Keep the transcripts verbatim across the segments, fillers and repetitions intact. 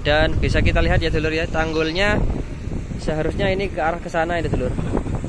Dan bisa kita lihat ya dulur ya, tanggulnya seharusnya ini ke arah ke sana ini dulur.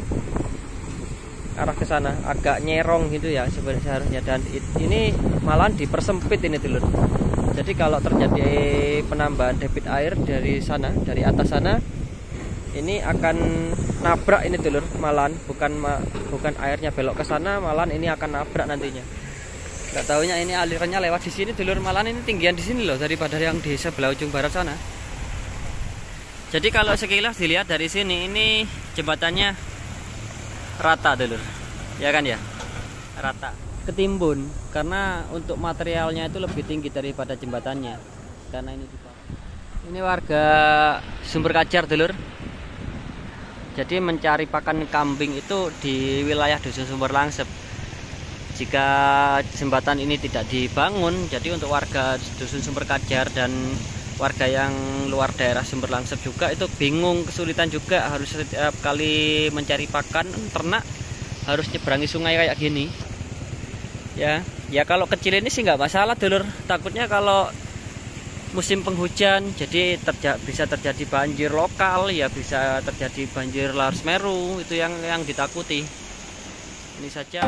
Arah ke sana, agak nyerong gitu ya seharusnya, dan ini malah dipersempit ini dulur. Jadi kalau terjadi penambahan debit air dari sana, dari atas sana, ini akan nabrak ini dulur, malan bukan bukan airnya belok ke sana, malan ini akan nabrak nantinya. Nggak taunya ini alirannya lewat di sini dulur, malan ini tinggian di sini loh daripada yang di sebelah ujung barat sana. Jadi kalau sekilas dilihat dari sini, ini jembatannya rata dulur, ya kan ya, rata. Ketimbun karena untuk materialnya itu lebih tinggi daripada jembatannya, karena ini juga. Ini warga Sumber Kajar dulur. Jadi mencari pakan kambing itu di wilayah Dusun Sumber Langsep. Jika jembatan ini tidak dibangun, jadi untuk warga Dusun Sumber Kajar dan warga yang luar daerah Sumber Langsep juga itu bingung, kesulitan juga, harus setiap kali mencari pakan ternak harus nyeberangi sungai kayak gini. Ya, ya kalau kecil ini sih nggak masalah dulur. Takutnya kalau musim penghujan, jadi terja bisa terjadi banjir lokal, ya bisa terjadi banjir lahar Semeru, itu yang yang ditakuti. Ini saja.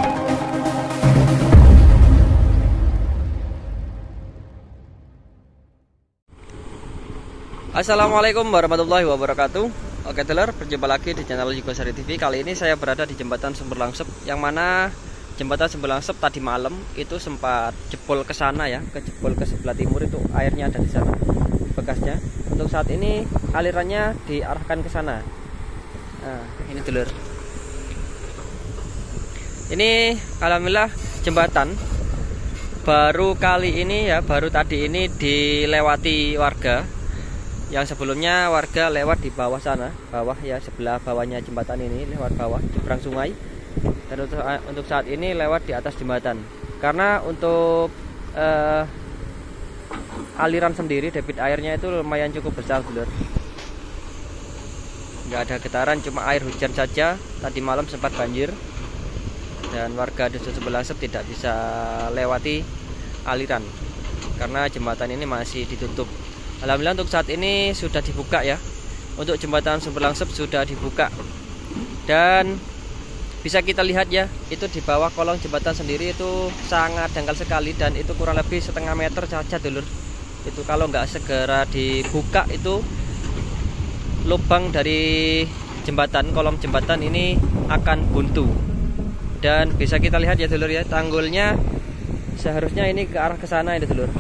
Assalamualaikum warahmatullahi wabarakatuh. Oke dulur, berjumpa lagi di channel Yugosari T V. Kali ini saya berada di jembatan Sumber Langsep, yang mana jembatan Sumber Langsep tadi malam itu sempat jebol ke sana ya, ke jebol ke sebelah timur, itu airnya ada di sana bekasnya. Untuk saat ini alirannya diarahkan ke sana. Nah, ini dulur. Ini alhamdulillah jembatan baru kali ini ya, baru tadi ini dilewati warga. Yang sebelumnya warga lewat di bawah sana, bawah ya, sebelah bawahnya jembatan ini, lewat bawah nyebrang sungai. Dan untuk, untuk saat ini lewat di atas jembatan. Karena untuk uh, aliran sendiri, debit airnya itu lumayan cukup besar dulur. Nggak ada getaran, cuma air hujan saja. Tadi malam sempat banjir, dan warga Dusun Sumber Langsep tidak bisa lewati aliran karena jembatan ini masih ditutup. Alhamdulillah untuk saat ini sudah dibuka ya. Untuk jembatan Sumber Langsep sudah dibuka. Dan bisa kita lihat ya, itu di bawah kolong jembatan sendiri itu sangat dangkal sekali, dan itu kurang lebih setengah meter saja dulur. Itu kalau nggak segera dibuka, itu lubang dari jembatan, kolom jembatan ini akan buntu. Dan bisa kita lihat ya dulur ya, tanggulnya seharusnya ini ke arah ke sana ini dulur.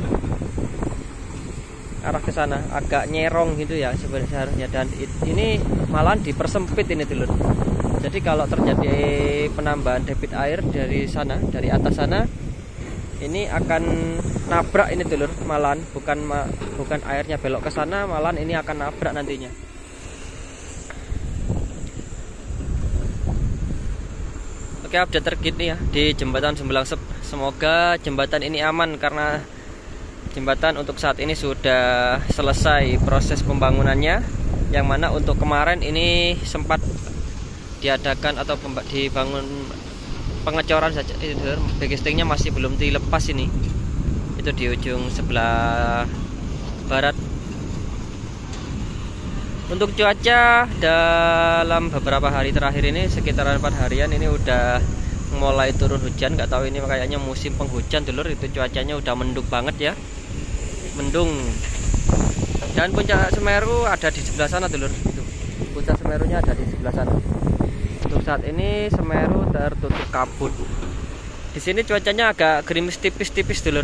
Arah ke sana, agak nyerong gitu ya seharusnya, dan ini malah dipersempit ini dulur. Jadi kalau terjadi penambahan debit air dari sana, dari atas sana, ini akan nabrak ini dulur, malan bukan bukan airnya belok ke sana, malan ini akan nabrak nantinya. Oke, update terkini ya di jembatan Sumber Langsep. Semoga jembatan ini aman, karena jembatan untuk saat ini sudah selesai proses pembangunannya, yang mana untuk kemarin ini sempat diadakan atau dibangun pengecoran saja. Backstringnya masih belum dilepas ini, itu di ujung sebelah barat. Untuk cuaca dalam beberapa hari terakhir ini, sekitaran empat harian ini udah mulai turun hujan. Nggak tahu ini kayaknya musim penghujan dulur. Itu cuacanya udah mendung banget ya, mendung. Dan puncak Semeru ada di sebelah sana dulur. Itu puncak Semerunya ada di sebelah sana. Untuk saat ini Semeru tertutup kabut. Di sini cuacanya agak gerimis tipis-tipis dulur.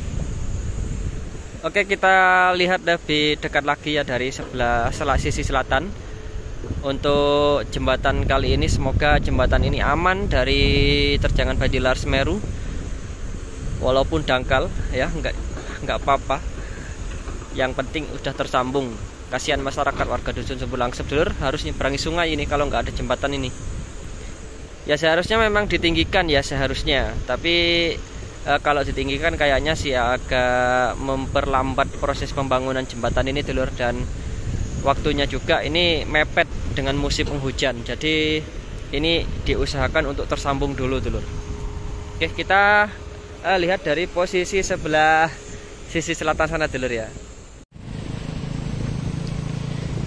Oke, kita lihat lebih dekat lagi ya dari sebelah sebelah sisi selatan. Untuk jembatan kali ini, semoga jembatan ini aman dari terjangan banjir lahar Semeru. Walaupun dangkal ya, enggak enggak apa-apa. Yang penting udah tersambung. Kasihan masyarakat warga Dusun Sumber Langsep dulur, harus nyeberangi sungai ini kalau nggak ada jembatan ini. Ya seharusnya memang ditinggikan ya seharusnya, tapi e, kalau ditinggikan kayaknya sih agak memperlambat proses pembangunan jembatan ini dulur, dan waktunya juga ini mepet dengan musim penghujan. Jadi ini diusahakan untuk tersambung dulu dulur. Oke, kita e, lihat dari posisi sebelah sisi selatan sana dulur ya.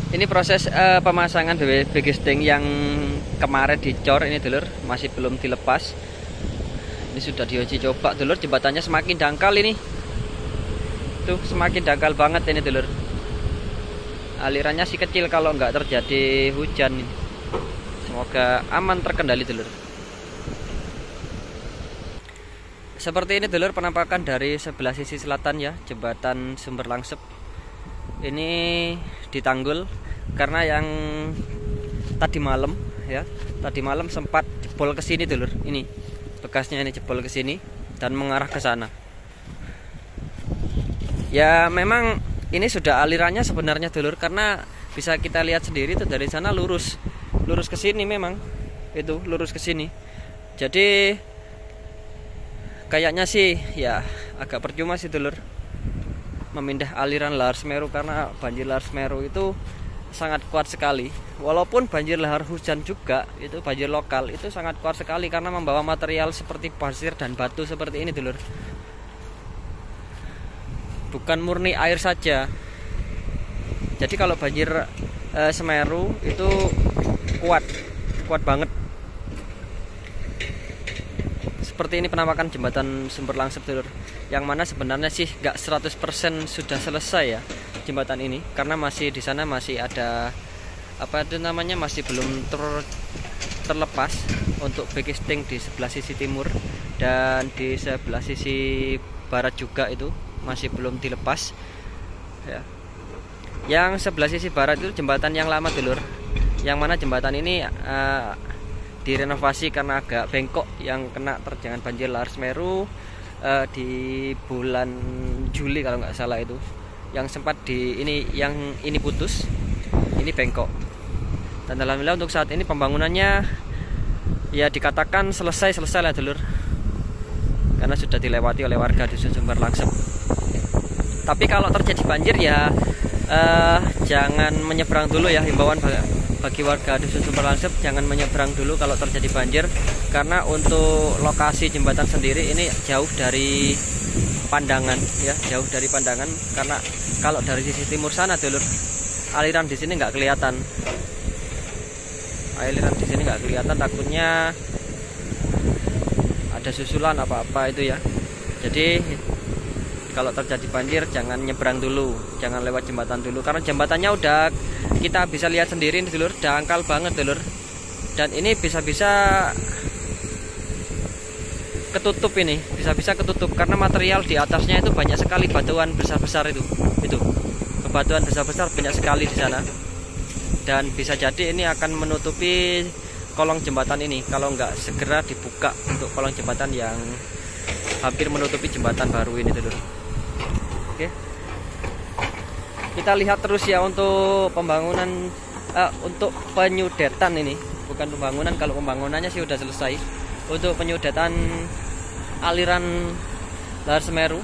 Ini proses uh, pemasangan B G Sting yang kemarin dicor ini dulur, masih belum dilepas. Ini sudah diuji coba dulur, jembatannya semakin dangkal ini. Tuh semakin dangkal banget ini dulur. Alirannya sih kecil kalau nggak terjadi hujan. Semoga aman terkendali dulur. Seperti ini dulur penampakan dari sebelah sisi selatan ya, jembatan Sumber Langsep. Ini ditanggul karena yang tadi malam ya, tadi malam sempat jebol ke sini dulur. Ini bekasnya, ini jebol ke sini dan mengarah ke sana. Ya memang ini sudah alirannya sebenarnya dulur, karena bisa kita lihat sendiri itu dari sana lurus lurus ke sini, memang itu lurus ke sini. Jadi kayaknya sih ya agak percuma sih dulur memindah aliran lahar Semeru, karena banjir lahar Semeru itu sangat kuat sekali. Walaupun banjir lahar hujan juga, itu banjir lokal itu sangat kuat sekali karena membawa material seperti pasir dan batu seperti ini dulur. Bukan murni air saja. Jadi kalau banjir e, Semeru itu kuat, kuat banget. Seperti ini penampakan jembatan Sumber Langsep dulur, yang mana sebenarnya sih gak seratus persen sudah selesai ya jembatan ini, karena masih di sana masih ada apa itu namanya, masih belum ter, terlepas untuk B G Sting di sebelah sisi timur dan di sebelah sisi barat juga itu masih belum dilepas ya. Yang sebelah sisi barat itu jembatan yang lama dulur, yang mana jembatan ini uh, direnovasi karena agak bengkok, yang kena terjangan banjir lahar Semeru uh, di bulan Juli kalau nggak salah itu, yang sempat di ini yang ini putus, ini bengkok. Dan alhamdulillah untuk saat ini pembangunannya ya dikatakan selesai selesai lah dulur, karena sudah dilewati oleh warga dusun Sumber Langsep. Tapi kalau terjadi banjir ya uh, jangan menyeberang dulu ya, himbauan bagi warga dusun Sumber Langsep, jangan menyeberang dulu kalau terjadi banjir, karena untuk lokasi jembatan sendiri ini jauh dari pandangan ya, jauh dari pandangan, karena kalau dari sisi timur sana dulur, aliran di sini nggak kelihatan, aliran di sini nggak kelihatan, takutnya ada susulan apa-apa itu ya. Jadi kalau terjadi banjir jangan nyebrang dulu, jangan lewat jembatan dulu, karena jembatannya udah kita bisa lihat sendiri nih dulur, dangkal banget dulur. Dan ini bisa-bisa ketutup, ini bisa-bisa ketutup karena material di atasnya itu banyak sekali batuan besar-besar itu. Itu. Batuan besar-besar banyak sekali di sana. Dan bisa jadi ini akan menutupi kolong jembatan ini kalau nggak segera dibuka untuk kolong jembatan yang hampir menutupi jembatan baru ini dulur. Oke. Kita lihat terus ya untuk pembangunan uh, untuk penyudetan ini, bukan pembangunan, kalau pembangunannya sih udah selesai. Untuk penyudetan aliran lahar Semeru,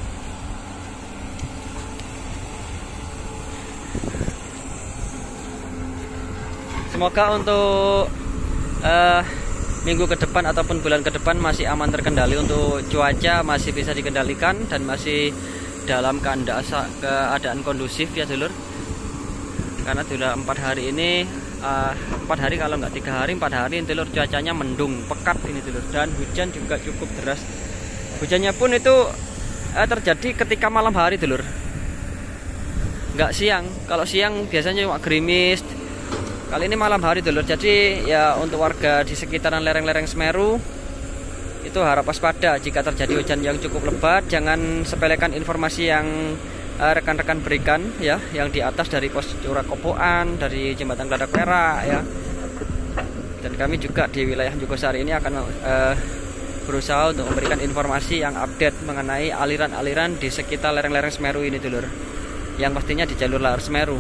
semoga untuk uh, minggu ke depan ataupun bulan ke depan masih aman terkendali, untuk cuaca masih bisa dikendalikan dan masih dalam keadaan kondusif ya dulur. Karena sudah empat hari ini, empat uh, hari kalau nggak tiga hari, empat hari dulur, cuacanya mendung pekat ini dulur, dan hujan juga cukup deras. Hujannya pun itu uh, terjadi ketika malam hari dulur, nggak siang. Kalau siang biasanya cuma gerimis, kali ini malam hari dulur. Jadi ya untuk warga di sekitaran lereng-lereng Semeru itu harap waspada jika terjadi hujan yang cukup lebat. Jangan sepelekan informasi yang rekan-rekan uh, berikan ya, yang di atas dari pos Curah Kopoan, dari jembatan Geladak Perak ya. Dan kami juga di wilayah Jogosari ini akan uh, berusaha untuk memberikan informasi yang update mengenai aliran-aliran di sekitar lereng-lereng Semeru ini dulur, yang pastinya di jalur lahar Semeru.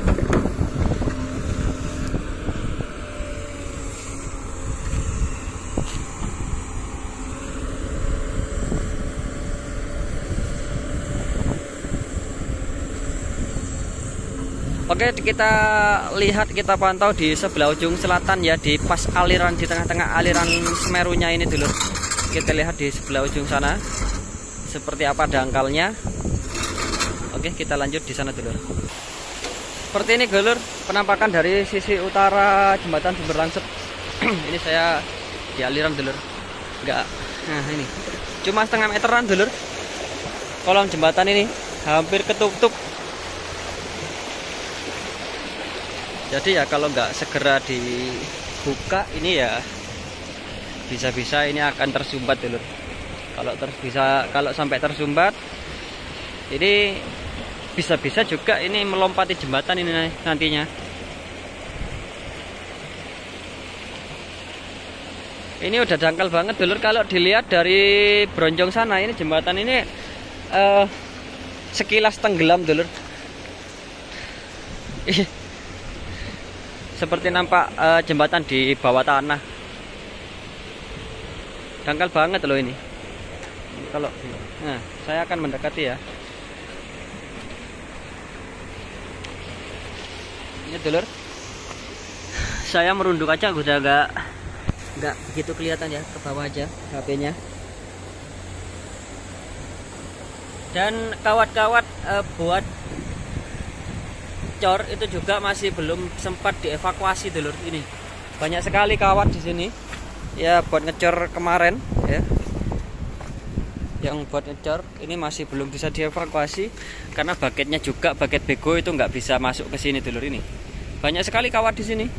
Oke, kita lihat, kita pantau di sebelah ujung selatan ya, di pas aliran, di tengah-tengah aliran Semerunya ini dulu. Kita lihat di sebelah ujung sana seperti apa dangkalnya. Oke, kita lanjut di sana dulu. seperti ini Dulur, penampakan dari sisi utara jembatan Sumber Langsep. Ini saya di aliran Dulur, enggak, nah ini cuma setengah meteran Dulur, kolong jembatan ini hampir ketutup. Jadi ya kalau nggak segera dibuka ini ya bisa-bisa ini akan tersumbat Dulur. Kalau terus bisa, kalau sampai tersumbat ini bisa-bisa juga ini melompati jembatan ini nantinya. Ini udah dangkal banget Dulur, kalau dilihat dari Bronjong sana ini jembatan ini uh, sekilas tenggelam Dulur. Seperti nampak uh, jembatan di bawah tanah. Dangkal banget loh ini. Kalau nah, saya akan mendekati ya. Ini Dulur, saya merunduk aja udah gak nggak begitu kelihatan ya, ke bawah aja H P-nya. Dan kawat-kawat eh, buat cor itu juga masih belum sempat dievakuasi Dulur. Ini banyak sekali kawat di sini ya buat ngecor kemarin ya. Yang buat ngecor ini masih belum bisa dievakuasi karena baketnya juga, baket bego itu nggak bisa masuk ke sini Dulur. Ini banyak sekali kawat di sini.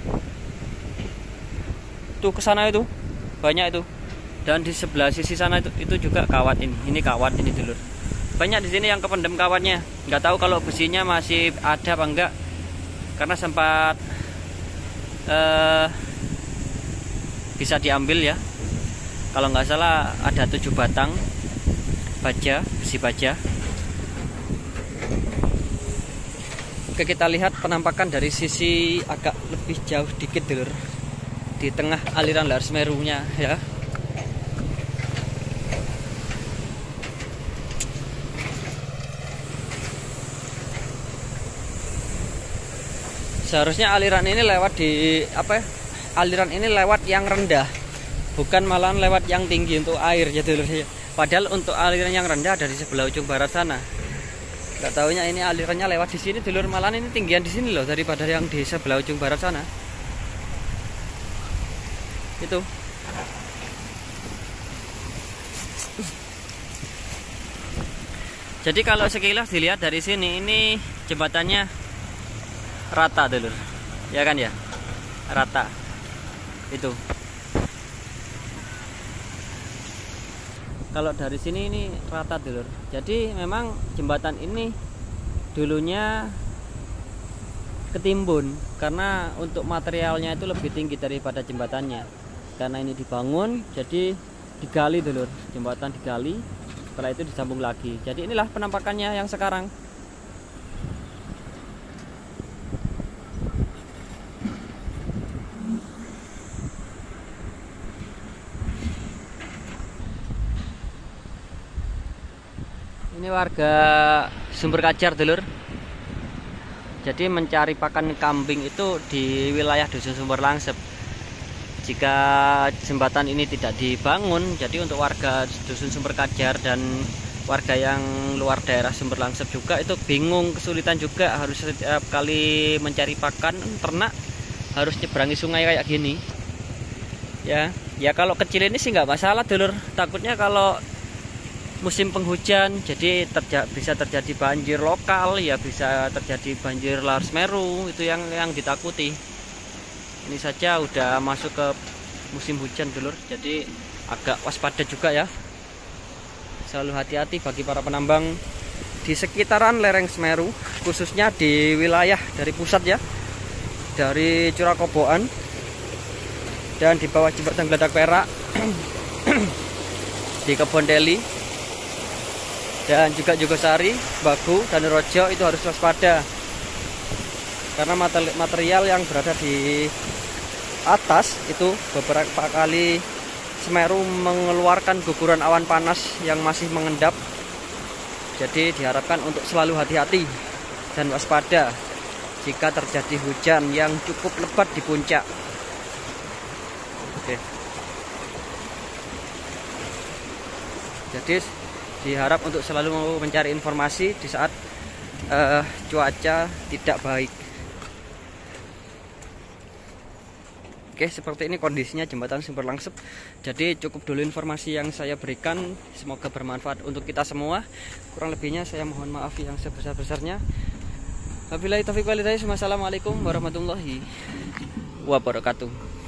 Tuh ke sana itu banyak itu, dan di sebelah sisi sana itu, itu juga kawat ini. Ini kawat ini Dulur. Banyak di sini yang kependem kawatnya. Nggak tahu kalau besinya masih ada apa enggak, karena sempat uh, bisa diambil ya. Kalau nggak salah ada tujuh batang baja, besi baja. Oke, kita lihat penampakan dari sisi agak lebih jauh dikit Dulur, di tengah aliran Lahar Semerunya ya. Seharusnya aliran ini lewat di apa ya? Aliran ini lewat yang rendah, bukan malah lewat yang tinggi untuk air ya Dulur. Padahal untuk aliran yang rendah dari sebelah ujung barat sana. Gak taunya ini alirannya lewat di sini Dulur, malah ini tinggian di sini loh daripada yang di sebelah ujung barat sana. Itu. Jadi kalau sekilas dilihat dari sini ini jembatannya rata Dulur. Ya kan ya? Rata. Itu. Kalau dari sini ini rata Dulur. Jadi memang jembatan ini dulunya ketimbun karena untuk materialnya itu lebih tinggi daripada jembatannya. Karena ini dibangun jadi digali Dulur, jembatan digali, setelah itu disambung lagi. Jadi inilah penampakannya yang sekarang. Ini warga Sumber Kajar Dulur. Jadi mencari pakan kambing itu di wilayah Dusun Sumber Langsep. Jika jembatan ini tidak dibangun, jadi untuk warga Dusun Sumber Kajar dan warga yang luar daerah Sumber Langsep juga itu bingung, kesulitan juga, harus setiap kali mencari pakan ternak harus nyeberangi sungai kayak gini. Ya, ya kalau kecil ini sih nggak masalah Dulur. Takutnya kalau musim penghujan jadi terja bisa terjadi banjir lokal, ya bisa terjadi banjir Lahar Semeru, itu yang yang ditakuti. Ini saja udah masuk ke musim hujan Dulur, jadi agak waspada juga ya. Selalu hati-hati bagi para penambang di sekitaran lereng Semeru, khususnya di wilayah dari pusat ya, dari Curakoboan dan di bawah jembatan Geladak Perak, di Kebon Deli dan juga Jogosari, Bagu, dan Rojo itu harus waspada karena material yang berada di atas itu beberapa kali Semeru mengeluarkan guguran awan panas yang masih mengendap. Jadi diharapkan untuk selalu hati-hati dan waspada jika terjadi hujan yang cukup lebat di puncak. Oke. Jadi diharap untuk selalu mencari informasi di saat uh, cuaca tidak baik. Oke, seperti ini kondisinya jembatan Sumber Langsep. Jadi cukup dulu informasi yang saya berikan, semoga bermanfaat untuk kita semua. Kurang lebihnya saya mohon maaf yang sebesar-besarnya. Wabillahi taufiq wal hidayah. Wassalamualaikum warahmatullahi wabarakatuh.